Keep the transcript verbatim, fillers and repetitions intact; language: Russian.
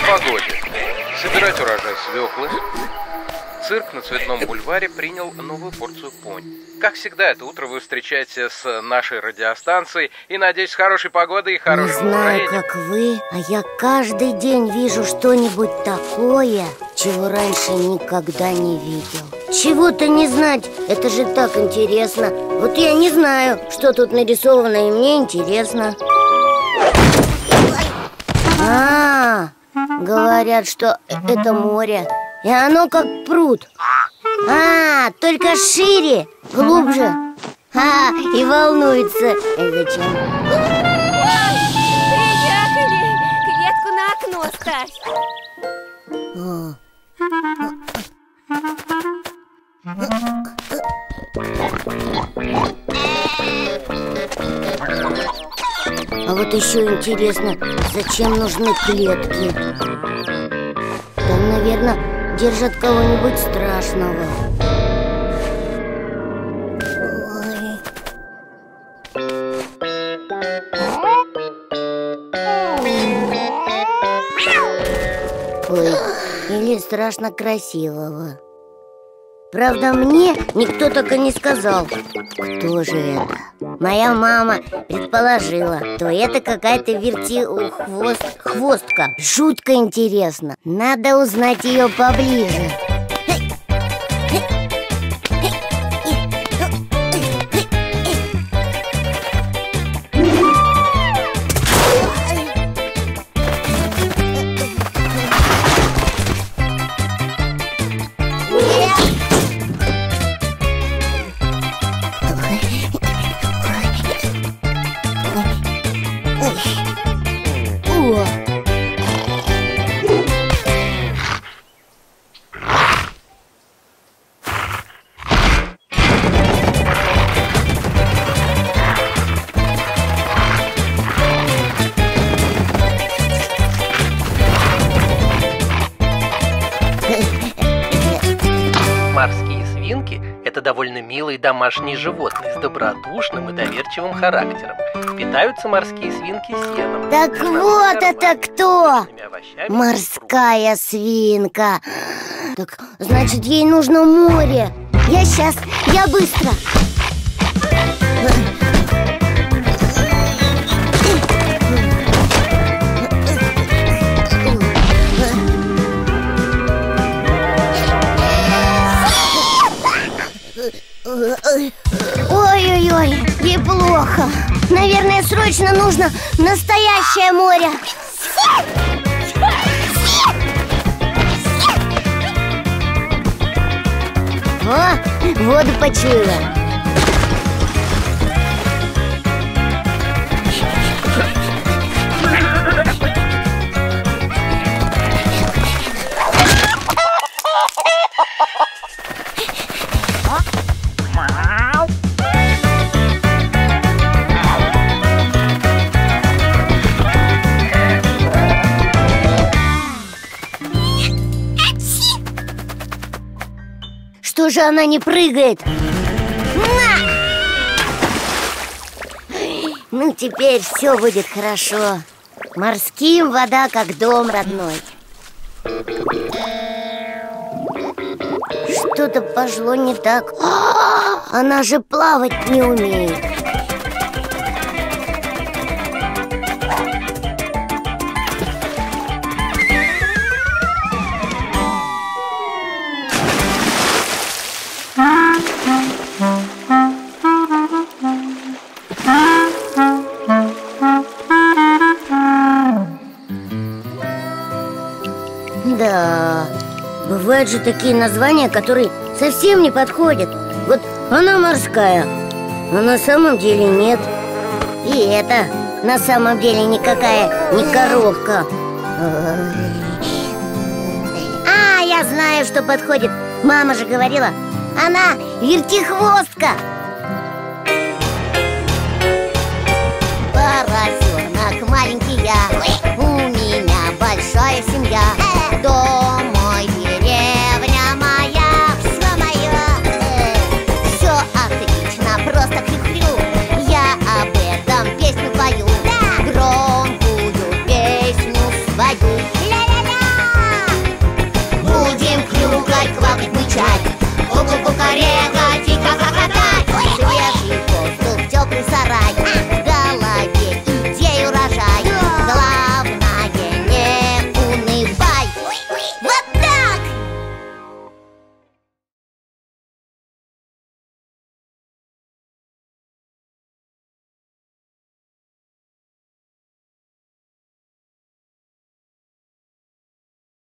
погоде. Собирать урожай свеклы. Цирк на Цветном бульваре принял новую порцию понь. Как всегда, это утро вы встречаете с нашей радиостанцией. И, надеюсь, с хорошей погодой и хорошим настроением. Не знаю, как вы, а я каждый день вижу что-нибудь такое, чего раньше никогда не видел. Чего-то не знать, это же так интересно. Вот я не знаю, что тут нарисовано, и мне интересно. А, говорят, что это море. И оно как пруд. А, только шире, глубже. А, и волнуется. Это зачем? Приехали! Клетку на окно ставь. О. А вот еще интересно, зачем нужны клетки? Там, наверное, держат кого-нибудь страшного. Ой, или страшно красивого. Правда, мне никто так и не сказал, кто же это. Моя мама предположила, то это какая-то верти... хвост... хвостка. Жутко интересно. Надо узнать ее поближе. Морские свинки – это довольно милые домашние животные с добродушным и доверчивым характером. Питаются морские свинки сеном. Так вот это кто? Морская свинка. Так, значит, ей нужно море. Я сейчас, я быстро. Ой-ой-ой, ей плохо. Наверное, срочно нужно настоящее море. О, воду почуяла. Что же она не прыгает? На! Ну, теперь все будет хорошо. Морским вода как дом родной. Что-то пошло не так. А, она же плавать не умеет. Да, бывают же такие названия, которые совсем не подходят. Вот она морская, а на самом деле нет. И это на самом деле никакая не коровка. А, я знаю, что подходит. Мама же говорила, она вертихвостка.